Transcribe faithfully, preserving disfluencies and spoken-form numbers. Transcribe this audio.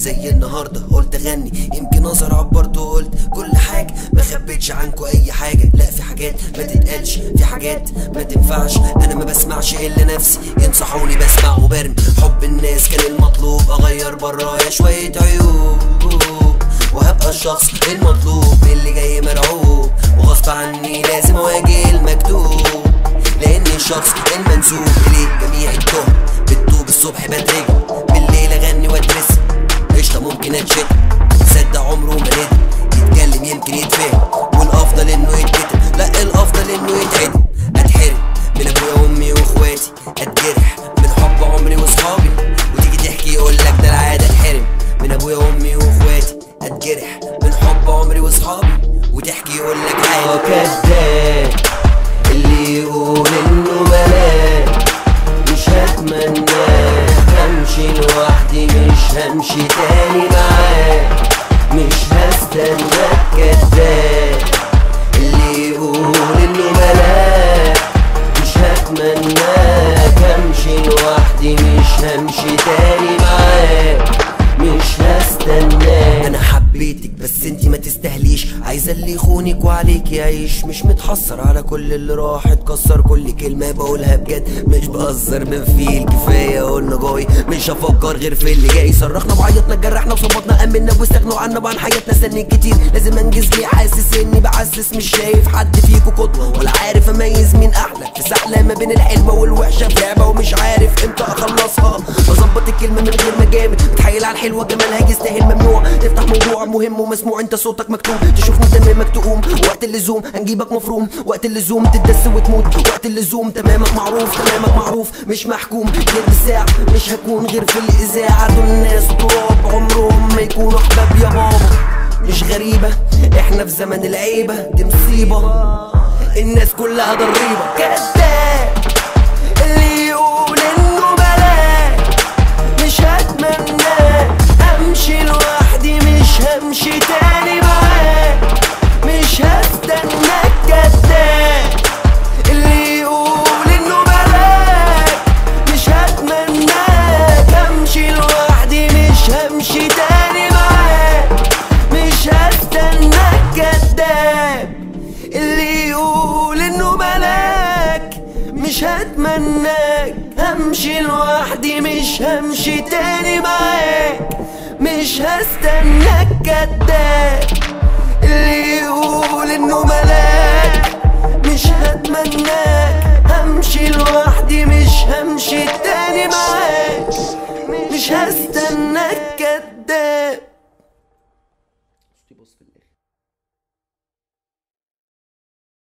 زي النهارده قلت اغني، يمكن اظهر عبرت وقلت كل حاجه، ما خبيتش عنكو اي حاجه. لا في حاجات ما تتقالش، في حاجات ما تنفعش، انا ما بسمعش الا نفسي ينصحوني بسمع وبرمي. حب الناس كان المطلوب، اغير برايا شويه عيوب وهبقى الشخص المطلوب اللي جاي مرعوب، وغصب عني لازم اواجه المكتوب، لاني الشخص المنسوب اليه جميع التهم. بتوب الصبح بدري، بالليل اغني وادرس، قشطه ممكن اتشتم، صدق عمره ما ندم، يتكلم يمكن يتفهم، والافضل انه يتكتم، لا الافضل انه يتعدم. اتحرم من ابويا وامي واخواتي، اتجرح من حب عمري واصحابي، وتيجي تحكي يقولك ده العاده. اتحرم من ابويا وامي واخواتي، اتجرح من حب عمري واصحابي، وتحكي يقولك عادي. كداب اللي يقول انه ملاك، مش هتمناه، همشي لوحدي مش همشي تاني معاك، مش هستناك. كداب اللي يقول انه ملاك، مش هتمناك، همشي لوحدي مش همشي تاني معاك، مش هستناك. انا حبيتك بس انتي ما تستاهليش، عايزه اللي يخونك وعليك يعيش، مش متحسر على كل اللي راح اتكسر، كل كلمه بقولها بجد مش بهزر، من فيه الكفايه قلنا جاي، مش هفكر غير في اللي جاي. صرخنا وعيطنا اتجرحنا وصبطنا، امنا واستغنوا عنا بقى عن حياتنا سنين كتير، لازم انجز ليه حاسس اني بعسس، مش شايف حد فيكو قدوه ولا عارف اميز مين احلى، في سحله ما بين الحلوه والوحشه، في لعبه ومش عارف امتى اخلصها، بظبط الكلمه من غير ما جامد، بتحايل على الحلوه جمالها يستاهل ممنوع، تفتح موضوع مهم ومسموع انت صوتك مكتوب، تشوفني تمامك تقوم وقت اللزوم، هنجيبك مفروم وقت اللزوم، تدس وتموت وقت اللزوم، تمامك معروف تمامك معروف مش محكوم، غير بالساعة مش هكون غير في الاذاعه، دول الناس تراب عمرهم ما يكونوا احباب يا بابا، مش غريبه احنا في زمن العيبه، دي مصيبه الناس كلها ضريبه. كداب اللي يقول انه بلاك، مش هتمناك، امشي لوحدي مش همشي تاني معاك، مش هستناك. كداب اللي يقول انه بلاك، مش هتمناك، امشي لوحدي مش همشي تاني معاك، مش هستناك. كداب اللي يقول انه بلاك، مش هتمناك، همشي لوحدي مش همشي تاني معاك، مش هستناك. كداب اللي يقول انه ملاك، مش هتمناك، همشي لوحدي مش همشي تاني معاك، مش هستناك. كداب.